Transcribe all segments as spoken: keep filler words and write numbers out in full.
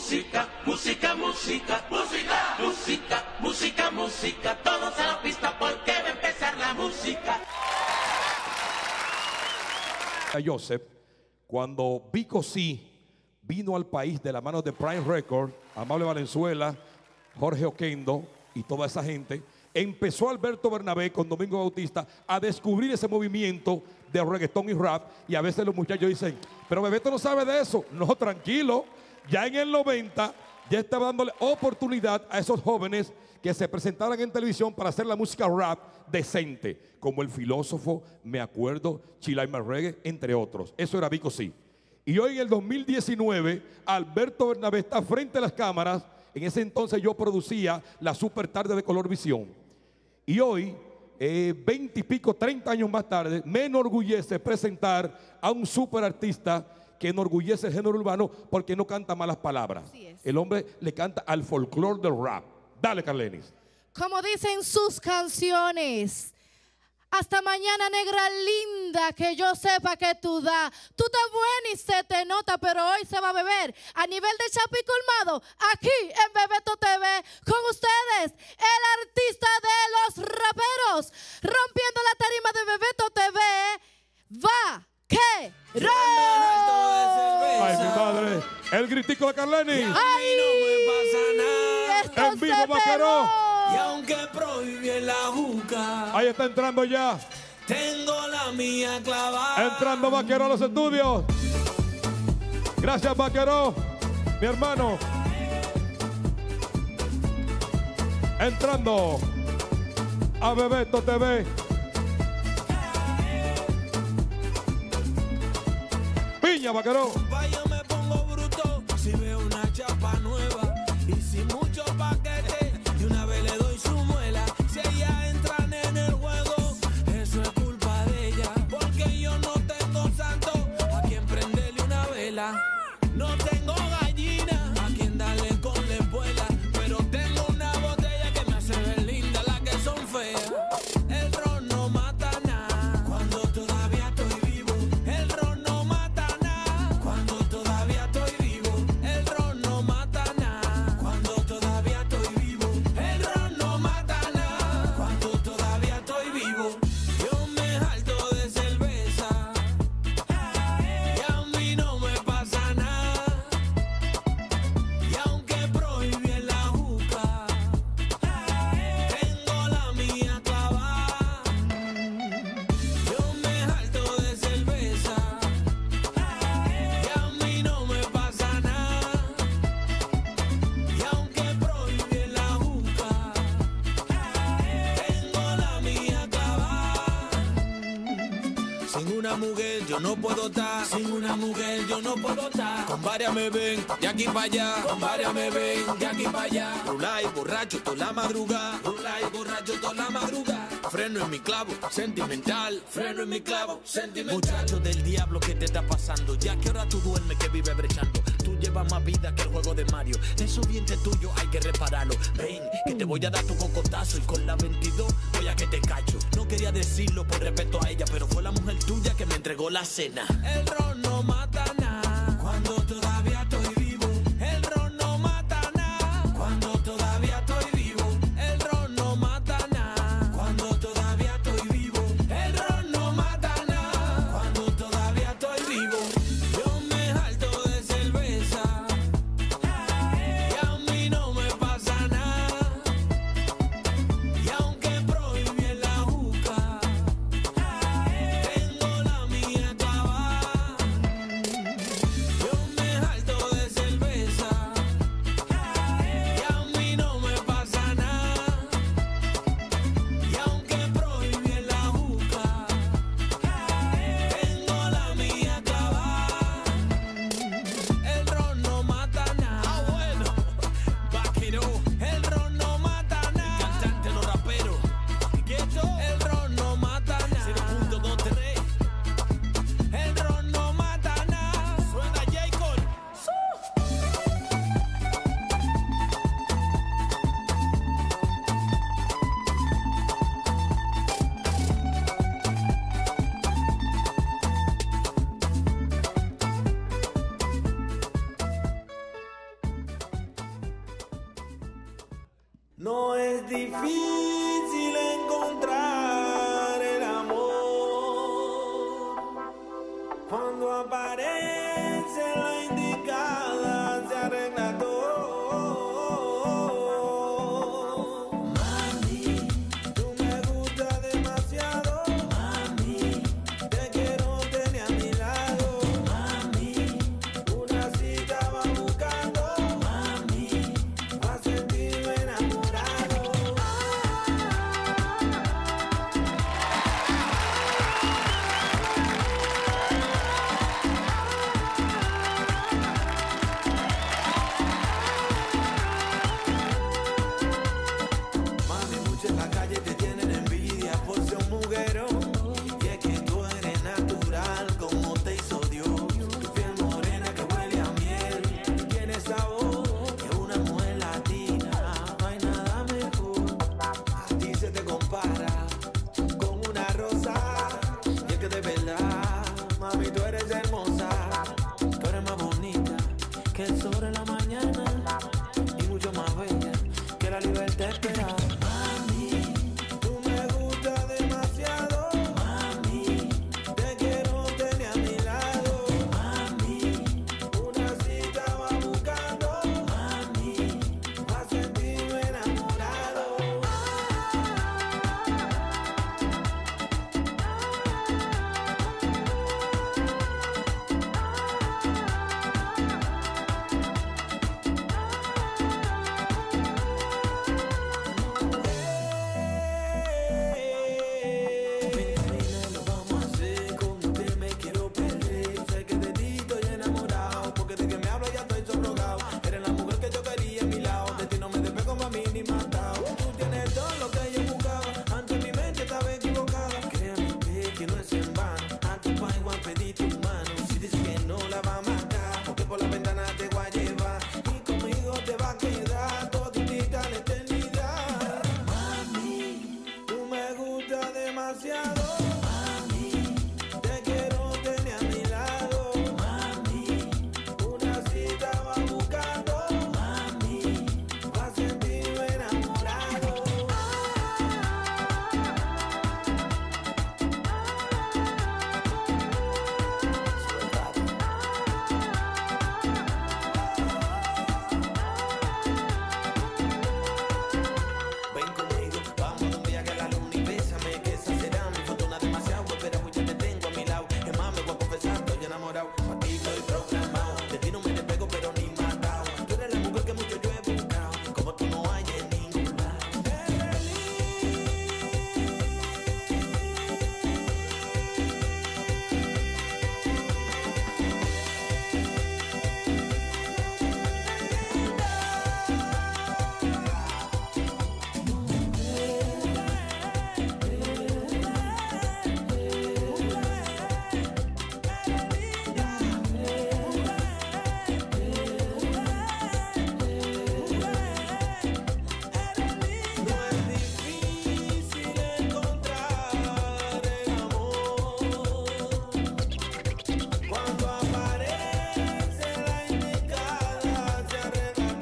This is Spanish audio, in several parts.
Música, música, música, música, música, música, música. Todos a la pista porque va a empezar la música. Joseph, cuando Vico C vino al país de la mano de Prime Record, Amable Valenzuela, Jorge Oquendo y toda esa gente, empezó Alberto Bernabé con Domingo Bautista a descubrir ese movimiento de reggaetón y rap. Y a veces los muchachos dicen, pero Bebeto no sabe de eso. No, tranquilo, ya en el noventa ya estaba dándole oportunidad a esos jóvenes que se presentaran en televisión para hacer la música rap decente, como El Filósofo, Me Acuerdo, Chilaima Reggae, entre otros. Eso era Vico C. Y hoy en el dos mil diecinueve, Alberto Bernabé está frente a las cámaras. En ese entonces yo producía la Super Tarde de Color Visión. Y hoy, veinte y pico, treinta años más tarde, me enorgullece presentar a un super artista que enorgullece el género urbano porque no canta malas palabras. El hombre le canta al folclore del rap. Dale, Carlenis. Como dicen sus canciones, hasta mañana, negra linda, que yo sepa que tú das. Tú estás buena y se te nota, pero hoy se va a beber. A nivel de Chapi Colmado, aquí en Bebeto T V, con ustedes, el artista de los raperos, rompiendo la tarima de Bebeto T V, Vaquero. Ay, mi madre, el gritico de Carlenis. Ay, no me pasa nada. En vivo, Vaquero. Y aunque prohíbe la juca, Ahí está entrando ya. tengo la mía clavada. Entrando Vaquero a los estudios. Gracias, Vaquero, mi hermano. Entrando a Bebeto T V. Piña, Vaquero. Vaya, me pongo bruto si veo una chapa nueva y sin mucho paquete. Y una vez le doy su muela. Si ellas entran en el juego, eso es culpa de ella. Porque yo no tengo santo a quien prenderle una vela. No tengo gallina a quien darle con la espuela. Pero tengo una botella que me hace ver linda las que son feas. El ron no mata nada cuando todavía estoy vivo. El ron no mata nada cuando todavía estoy vivo. El ron no mata nada cuando todavía estoy vivo. El ron no mata nada cuando todavía estoy vivo. Yo me jalto de cerveza y a mí no me pasa nada. Y aunque prohíben la juca, tengo la mía clavada. Yo me jalto de cerveza y a mí no me pasa nada. Y aunque prohíben la juca, tengo la mía clavada. Sin una mujer yo no puedo estar. Sin una mujer yo no puedo estar. Con varias me ven de aquí para allá. Con varias me ven de aquí para allá. Rulay, borracho toda la madrugada. Rulay, borracho toda la madrugada. Freno en mi clavo, sentimental. Freno en mi clavo, sentimental. Muchacho del diablo, ¿qué te está pasando? Ya que ahora tú duermes que vive brechando. Tú llevas más vida que el juego de Mario. Esos dientes tuyos hay que repararlo. Ven, que te voy a dar tu cocotazo. Y con la veintidós voy a que te cacho. No quería decirlo por respeto a ella, pero fue la mujer tuya que me entregó la cena. El ron no mata nada cuando todavía estoy vivo. El ron no mata nada cuando todavía estoy vivo. El ron no mata nada cuando todavía estoy vivo. El ron no mata nada cuando todavía estoy vivo. Yo me jalto de cerveza y a mí no me pasa nada. Y aunque prohíben la juca, tengo la mía clavada. No es difícil encontrar el amor cuando aparece la indicada, se arregla todo. Mami, tú me gustas demasiado. Mami, te quiero tener a mi lado. Mami, una cita va buscando. Mami, va a sentirme enamorado. Mami, muchos en la calle te tienen envidia por ser un muguero. Y es que tú eres natural como te hizo Dios. Tu piel morena que huele a miel, tiene sabor que una mujer latina. No hay nada mejor. A ti se te compara con una rosa. Y es que de verdad, mami, tú eres hermosa. Tú eres más bonita que el sol en la mañana y mucho más bella que la libertad esperada. Mami, tú me gustas demasiado. Mami, te quiero tener a mi lado. Mami, una cita va buscando. Mami, va a sentirme enamorado. Ven, camina, lo vamos a hacer. Contigo me quiero perder. Sé que de ti estoy enamorado, porque de que me hablas ya estoy sobrogado. Eres la mujer que yo quería a mi lado. De ti no me despego pa' mí ni matado. Tú tienes todo lo que yo buscaba. Antes mi mente estaba equivocada. Créeme que no es en vano. A tu pai voy a pedir tu mano. Si dices que no la va a matar, porque por la ventana te voy a llevar. Y conmigo te va a quedar toditita la eternidad. Mami, tú me gustas demasiado. Mami, te quiero tener a mi lado. Mami, una cita va buscando. Mami, va a sentirme enamorado. Ven conmigo, vamos donde haga la luna y bésame, que esa será mi fortuna demasiado. Espera, pues ya te tengo a mi lado. Es más, me voy a confesar, estoy enamorado. A ti estoy programado. De ti no me despego, pero ni matado. Tú eres la mujer que mucho yo he buscado. Como tú no hay en ningún lado. No es difícil encontrar el amor cuando aparece la indicada, se arregla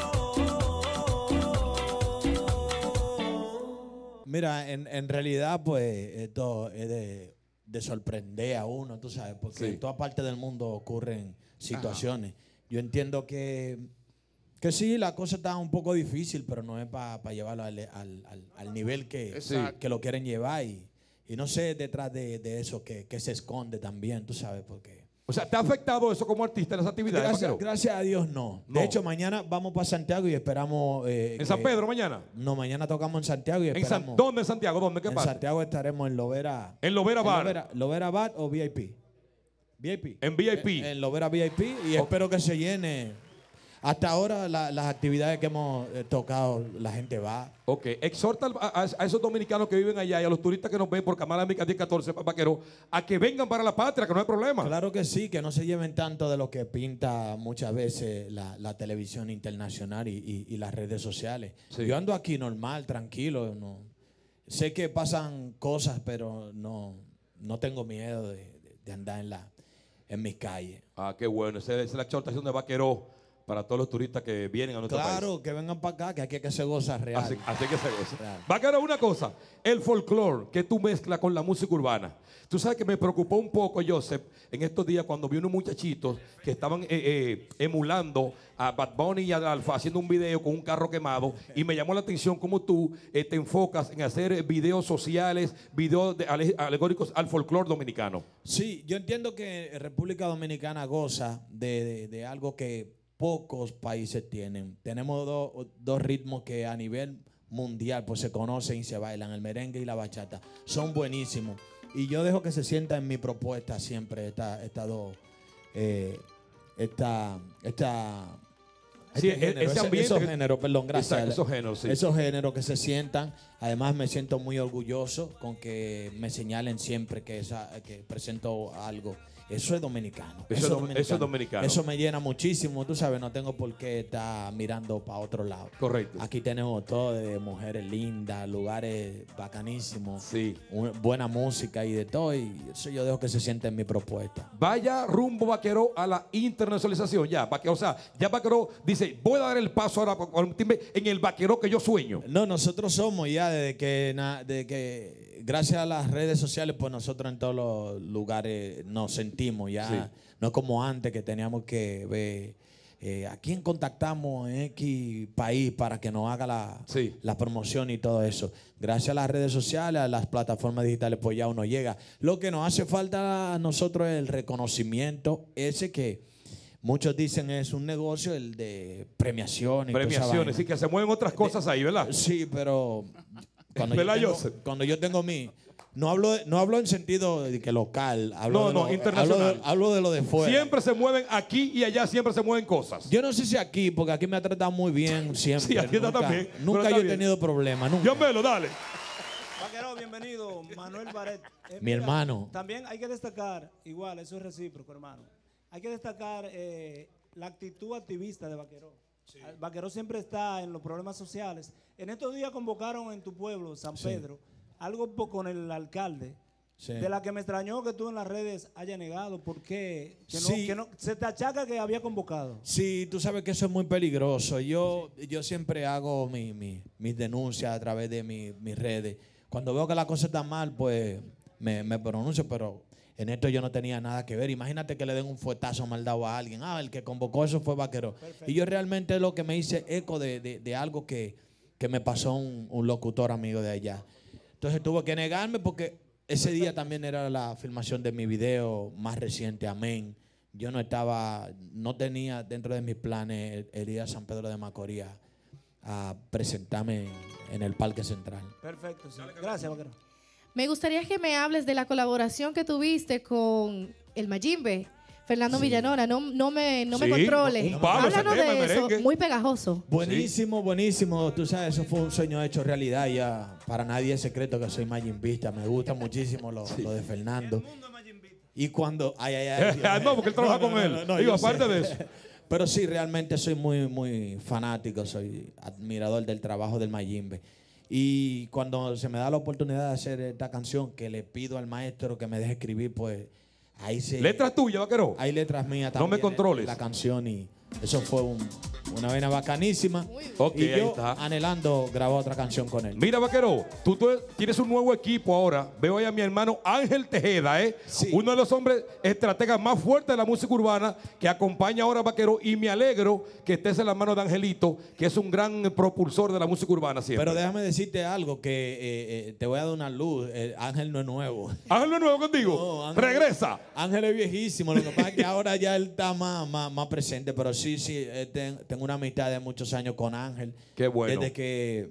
todo. Mira, en, en realidad, pues, esto es de, de sorprender a uno, tú sabes, porque Sí. en toda parte del mundo ocurren situaciones. Yo entiendo que, que sí, la cosa está un poco difícil, pero no es para llevarlo al, al- al- al nivel que, Exacto. que lo quieren llevar. Y, y no sé detrás de, de eso que, que se esconde también, tú sabes, porque... O sea, ¿te ha afectado eso como artista en las actividades? Gracias, vaquero? gracias a Dios, no. No. De hecho, mañana vamos para Santiago y esperamos... eh, ¿En San que- Pedro mañana? No, mañana tocamos en Santiago y ¿En esperamos... San- ¿Dónde en Santiago? ¿Dónde? ¿Qué En pasa? Santiago estaremos en Lovera. En Lovera en Bar. Lovera, Lovera Bar o V I P. V I P. En V I P. En, en Lovera V I P y espero que se llene. Hasta ahora la- las actividades que hemos eh, tocado, la gente va. Ok, exhorta a, a- a esos dominicanos que viven allá y a los turistas que nos ven por Canal América diez catorce, vaquero, a que vengan para la patria, que no hay problema. Claro que sí, que no se lleven tanto de lo que pinta muchas veces la, la televisión internacional y, y- y las redes sociales. Sí. Yo ando aquí normal, tranquilo. No, sé que pasan cosas, pero no, no tengo miedo de, de- de andar en, la, en mis calles. Ah, qué bueno. Esa esa es la exhortación de Vaquero para todos los turistas que vienen a nuestro país. Claro, que vengan para acá, que aquí hay que se goza real. Así, así que se goza. Real. Vaquero, una cosa, el folclore que tú mezclas con la música urbana. Tú sabes que me preocupó un poco, Joseph, en estos días cuando vi unos muchachitos que estaban eh, eh, emulando a Bad Bunny y a Alfa haciendo un video con un carro quemado, y me llamó la atención cómo tú eh, te enfocas en hacer videos sociales, videos de, ale, alegóricos al folclore dominicano. Sí, yo entiendo que República Dominicana goza de, de, de algo que pocos países tienen. Tenemos do, dos ritmos que a nivel mundial pues se conocen y se bailan, el merengue y la bachata. Son buenísimos. Y yo dejo que se sienta en mi propuesta siempre esta, esta dos, eh, esta, esta, Sí, este género, ese ambiente esos que- géneros, perdón, gracias. Exacto, esos géneros, sí. Esos géneros que se sientan. Además me siento muy orgulloso con que me señalen siempre que, esa, que presento algo. Eso es dominicano. Eso es dom- eso es dominicano. Eso me llena muchísimo. Tú sabes, no tengo por qué estar mirando para otro lado. Correcto. Aquí tenemos todo de mujeres lindas, lugares bacanísimos, Sí. un- buena música y de todo. Y eso yo dejo que se sienta en mi propuesta. Vaya rumbo, Vaquero, a la internacionalización ya. Vaquero, o sea, ya Vaquero dice, voy a dar el paso ahora para convertirme en el vaquero que yo sueño. No, nosotros somos ya desde que, na- desde que gracias a las redes sociales, pues nosotros en todos los lugares nos sentimos ya. Sí. No como antes que teníamos que ver eh, a quién contactamos en X país para que nos haga la, Sí. la promoción y todo eso. Gracias a las redes sociales, a las plataformas digitales, pues ya uno llega. Lo que nos hace falta a nosotros es el reconocimiento ese que muchos dicen es un negocio, el de premiación y toda esa Premiaciones, vaina. sí, que se mueven otras cosas ahí, ¿verdad? Sí, pero cuando, yo ¿Verdad, tengo, Joseph? cuando yo tengo mi... No hablo, de- no hablo en sentido de que local, hablo, No, de, no, lo, internacional. hablo, de, hablo de lo de fuera. Siempre se mueven aquí y allá, siempre se mueven cosas. Yo no sé si aquí, porque aquí me ha tratado muy bien siempre. Sí, aquí está nunca, también, pero Nunca está yo he bien. tenido problemas, nunca. Yo Melo, dale. Vaquero, bienvenido, Manuel Baret. Eh, Mi hermano. También hay que destacar, igual, eso es recíproco, hermano. Hay que destacar eh, la actitud activista de Vaquero. El Vaquero siempre está en los problemas sociales. En estos días convocaron en tu pueblo, San Pedro, algo po- con el alcalde. Sí. De la que me extrañó que tú en las redes haya negado. ¿Por qué? Que no, Sí. que no- se te achaca que había convocado. Sí, tú sabes que eso es muy peligroso. Yo, yo siempre hago mi- mi- mis denuncias a través de mi- mis redes. Cuando veo que la cosa está mal, pues me, me pronuncio, pero en esto yo no tenía nada que ver. Imagínate que le den un fuetazo mal dado a alguien. Ah, el que convocó eso fue Vaquero. Y yo realmente lo que me hice eco de, de- de algo que, que me pasó un, un locutor amigo de allá. Entonces tuve que negarme porque ese día también era la filmación de mi video más reciente, Amén. Yo no estaba, no tenía dentro de mis planes el, el ir a San Pedro de Macorís a, a presentarme en, en el Parque Central. Perfecto, sí. Gracias, Vaquero. Me gustaría que me hables de la colaboración que tuviste con el Mayimbe, Fernando Villanora. No, no me, no me Sí, controle. un palo ese Háblanos tema, el de eso. merengue. Muy pegajoso. Buenísimo, buenísimo. Tú sabes, eso fue un sueño hecho realidad. Ya para nadie es secreto que soy mayimbista. Me gusta muchísimo lo, lo de Fernando. Y cuando... Ay, ay, ay. Dios Ah, no, mío. porque él trabaja con él. Digo, yo aparte sé. de eso. Pero sí, realmente soy muy, muy fanático. Soy admirador del trabajo del Mayimbe. Y cuando se me da la oportunidad de hacer esta canción, que le pido al maestro que me deje escribir, pues ahí se... Letras tuyas, Vaquero. Hay letras mías No también. me en controles. La canción y eso fue un- una vaina bacanísima. Ok, y ahí yo está. anhelando grabar otra canción con él. Mira, Vaquero, tú, tú tienes un nuevo equipo ahora. Veo ahí a mi hermano Ángel Tejeda, ¿eh? Sí. Uno de los hombres estrategas más fuertes de la música urbana que acompaña ahora a Vaquero. Y me alegro que estés en las manos de Angelito, que es un gran propulsor de la música urbana siempre. Pero déjame decirte algo, que eh, eh, te voy a dar una luz. Eh, Ángel no es nuevo. Ángel no es nuevo contigo. No, Ángel- Regresa. Ángel es viejísimo. Lo que pasa es que ahora ya él está más, más, más presente. Pero sí, sí, eh, ten- tengo una amistad de muchos años con Ángel. Qué bueno. Desde que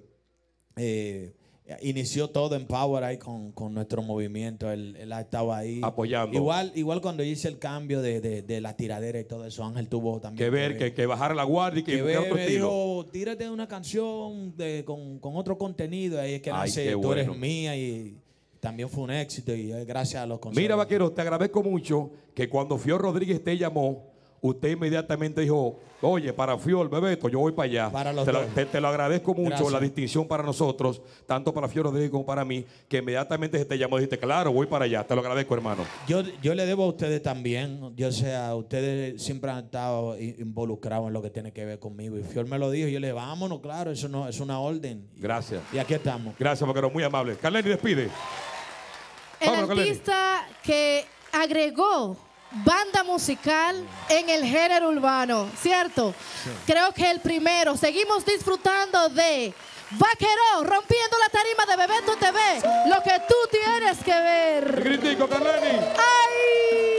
eh, inició todo en Power ahí con, con nuestro movimiento. Él, él ha estado ahí. Apoyando. Igual, igual cuando hice el cambio de, de, de la tiradera y todo eso, Ángel tuvo también Que ver, que, que bajar la guardia y que, que buscar ver, otro me estilo. dijo, tírate una canción de, con, con otro contenido. Ahí es que Ay, nace qué Tú bueno. eres mía y también fue un éxito y es gracias a los consejos. Mira, Vaquero, te agradezco mucho que cuando Fio Rodríguez te llamó, usted inmediatamente dijo, oye, para Fiol, Bebeto, yo voy para allá. Para los te, lo, dos. te, te lo agradezco mucho, Gracias. la distinción para nosotros, tanto para Fiol Rodríguez como para mí, que inmediatamente se te llamó y dijiste, claro, voy para allá. Te lo agradezco, hermano. Yo, yo le debo a ustedes también. Yo sea, ustedes siempre han estado i- involucrados en lo que tiene que ver conmigo. Y Fiol me lo dijo. Y yo le dije, vámonos, claro, eso no es una orden. Gracias. Y aquí estamos. Gracias, Vaquero, muy amable. Carleni, despide. El Vámonos, Carleni. artista que agregó banda musical en el género urbano, ¿cierto? Creo que el primero. Seguimos disfrutando de Vaquero, rompiendo la tarima de Bebeto T V. Lo que tú tienes que Te ver. critico, Carleni. ¡Ay!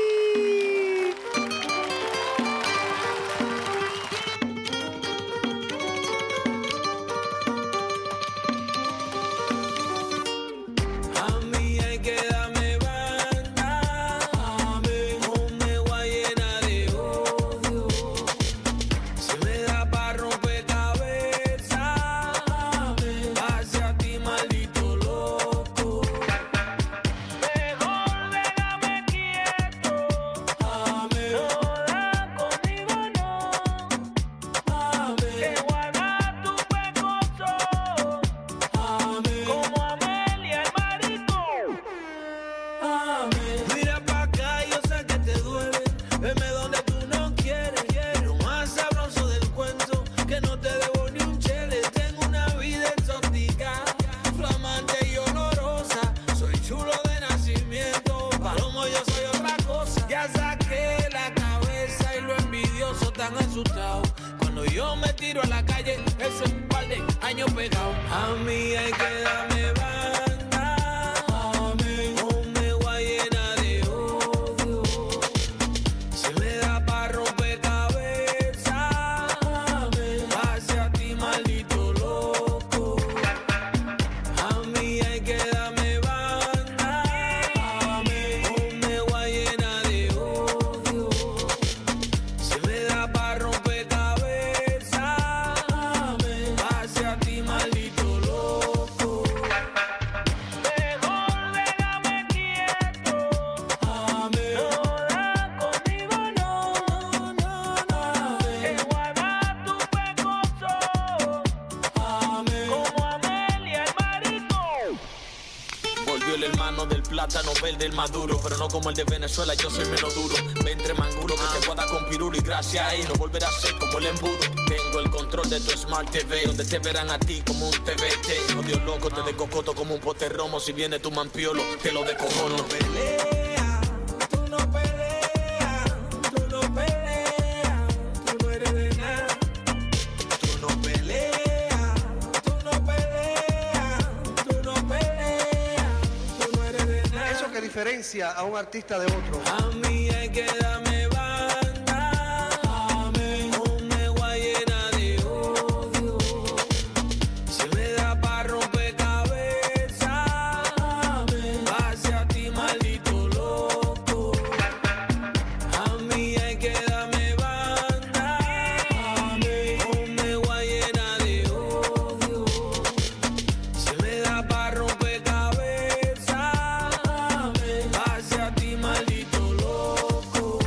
A mí hay que darme banda, no me voy a llenar de odio. Si me da para romper cabeza, hacia ti maldito loco. Mejor déjame quieto, no da conmigo no. Que guarda tu pecoso, como Amelia el maricón. Mira pa' acá, yo sé que te duele. Veme donde tú no quieres. Lo más sabroso del cuento, que no te debo ni un chele. Tengo una vida exótica, flamante y olorosa. Soy chulo de nacimiento, palomo yo soy otra cosa. Ya saqué la cabeza y lo envidioso tan asustado. Cuando yo me tiro a la calle, eso es un par de años pegado. A mí hay que darme banda, no me voy a llenar de odio. Si me da para romper cabeza, hacia ti maldito loco. A mí hay que darme banda, no me voy a llenar de odio. Si me da para romper cabeza, hacia ti maldito loco. Mejor déjame quieto, no da conmigo no, no, no. Que guarda tu pecoso, como Amelia el maricón. Volvió el hermano del plátano verde, el maduro, pero no como el de Venezuela, yo soy menos duro. Me entre manguro que te guarda con pirulo y gracias a él no volverá a ser como el embudo. Tengo el control de tu Smart T V, donde te verán a ti como un T V T. Odio loco, te decocoto como un pote romo. Si viene tu mampiolo, te lo decojono. Pelea, tú no peleas, tú no peleas, tú no eres de nada. Tú no peleas, tú no peleas, tú no peleas, tú no eres de nada. Eso que diferencia a un artista de otro. A mí hay que darme banda, no me voy a llenar de odio. Si me da para romper cabeza, hacia ti maldito loco. A mí hay que darme banda, no me voy a llenar de odio. Si me da para romper cabeza, hacia ti maldito loco.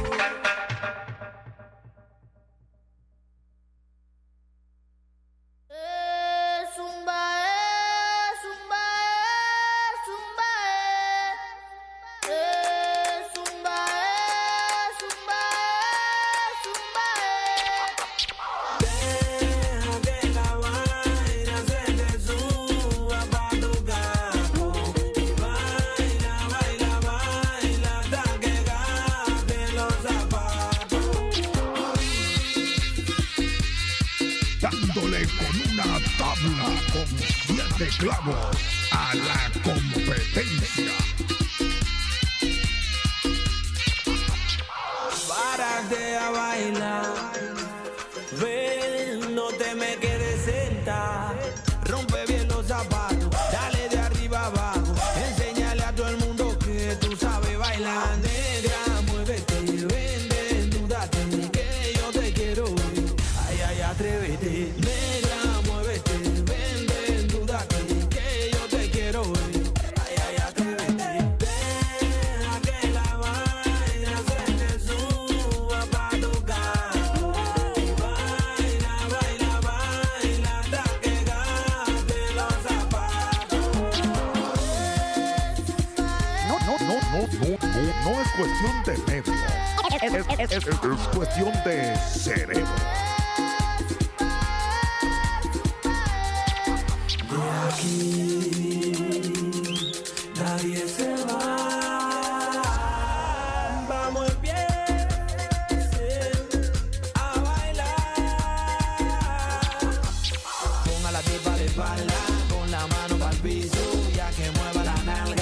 Eh, zumba, eh, zumba, eh, zumba, eh. Eh, zumba, eh, zumba, eh, zumba, eh. Deja que la vaina se te suba pa' tu carro y baila, baila, baila hasta que gasten los zapatos. Dándole con una tabla con siete clavos a la competencia. Párate a bailar, ven, no te me quedes sentar. Rompe bien los zapatos, dale de arriba abajo. Enséñale a todo el mundo que tú sabes bailar. Negra, muévete, ven, desnúdate, que yo te quiero ver. Ay, ay, atrévete. Negra, muévete, ven, desnúdate, que yo te quiero ver. Ay, ay, atrévete. Deja que la vaina se te suba pa' tu cuestión de medio. Es, es- es- es cuestión de cerebro. Nadie se va. Vamos en pie a bailar. Ponga la tipa de espalda con la mano para el piso, ya que mueva la nalga.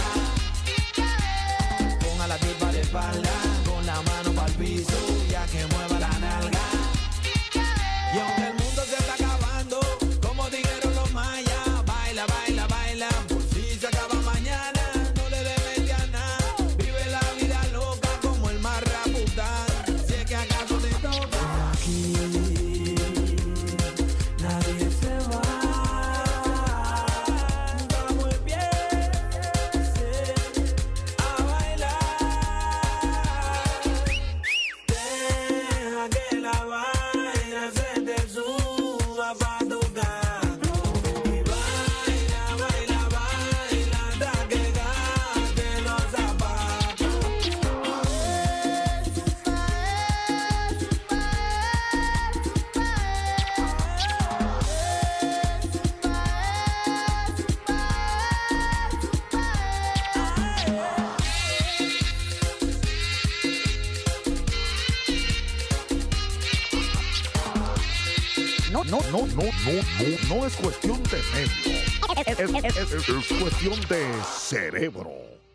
Ponga la tipa de espalda con la mano para el piso, ya que mueva la nalga. Y aunque el mundo se está acabando, como dijeron los mayas, baila, baila, baila, por si se acaba mañana, no le debes a nada. Vive la vida loca como el más rapután, si es que acaso te toca. Aquí nadie se va. Vamos en pie a bailar. Deja que la vaina se te suba pa' tu gato. Y baila, baila, baila hasta que gaste los zapatos. No, no, no, no, no, no, no es cuestión de medio. Es, es- es- es cuestión de cerebro.